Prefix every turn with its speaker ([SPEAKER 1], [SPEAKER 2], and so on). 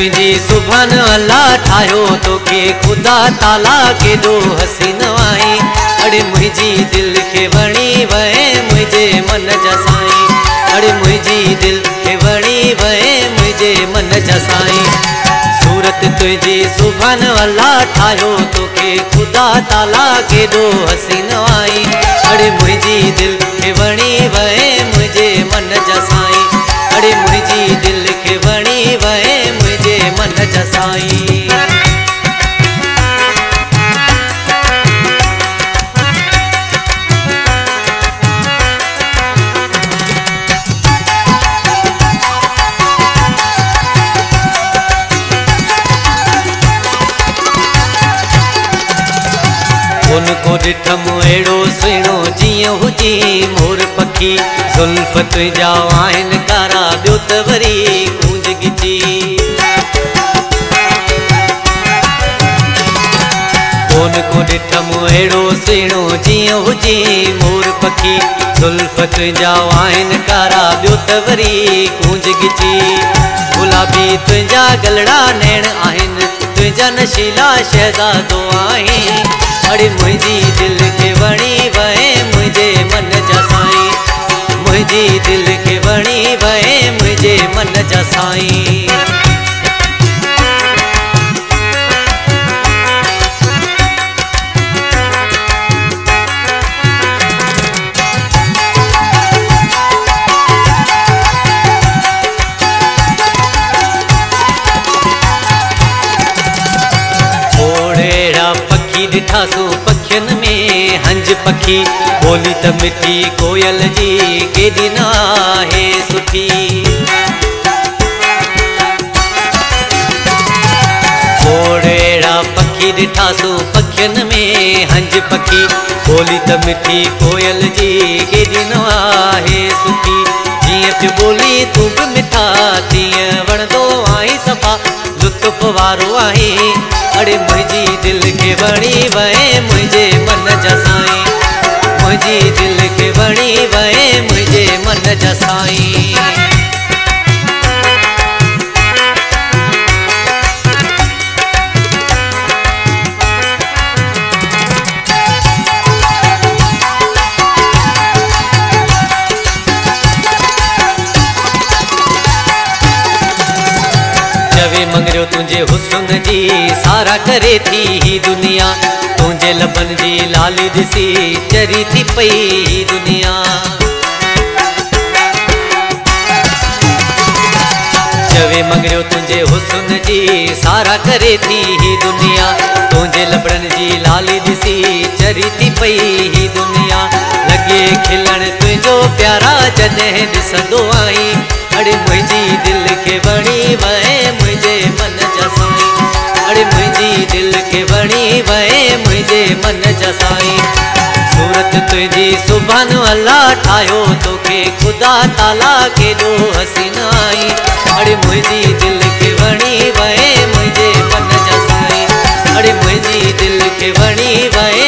[SPEAKER 1] तुझी सुभान अल्लाह ठायो तो के खुदा ताला के दो हसीन आई। अड़े मुझी दिल के वणी वहे मुझे मन जसाई। अड़े मुझी दिल के वणी वहे मुझे मन जसाई। सूरत तुझी सुभान अल्लाह ठायो तो के खुदा ताला के दो हसीन आई। अड़े मुझी दिल के वणी वहे मुझे मन जसाई। अड़े मुझी दिल के वणी वहे मुझे मन जसाई। उनको ॾिठम अहिड़ो सुहिणो जीअं हुजी मोर पखी। ज़ुल्फ़ तुंहिंजा आहिनि कारा ॿियो त वरी गूंज गिची। उनको ॾिठम अहिड़ो सुहिणो जीअं हुजी मोर पखी। ज़ुल्फ़ तुंहिंजा आहिनि कारा ॿियो त वरी गूंज गिची। गुलाबी तुंहिंजा गलड़ा नैण आहिनि तुंहिंजा नशीला शहज़ादो आहीं। अड़े मुझी दिल के वणी वहे मुझे मन जसाई। मुझी दिल के वणी वहे मुझे मन जसाई। ॾिठासू पखियन में हंज पखी। बोली त मिठी कोयल जी केॾी न आहे सुठी। ओड़ेड़ा पखी ॾिठासू पखियन में हंज पखी। बोली त मिठी कोयल जी केॾी न आहे सुठी। जीअं पियो बोली तूं बि मिठा तीअं वणंदो आई सफ़ा लुत्फ़ वारो आहे। अड़े मुझी दिल के वणी वहे मुझे मन जसाई। मुझी दिल के वणी वहे मुझे मन जसाई। जवे मंगरियो तुझे हुस्न जी सारा करे थी ही दुनिया। तुझे लबन जी लाली दिसी चरी थी पई ही दुनिया। जवे मंगरियो तुझे हुस्न जी सारा करे थी ही दुनिया। तुझे लबन जी लाली दिसी चरी थी पई ही दुनिया। लगे खिलण तुझो प्यारा जॾहिं ॾिसंदो आई। अड़े मुझी दिल के वणी वहे मुझे मन जसाई। अड़े मुझी दिल के वणी वहे मुझे मन जसाई। सूरत तुझी सुभान अल्लाह ठायो तो के खुदा ताला के दो हसीन आई। अड़े मुझी दिल के वणी वहे मुझे मन जसाई। अड़े मुझी दिल के वणी वहे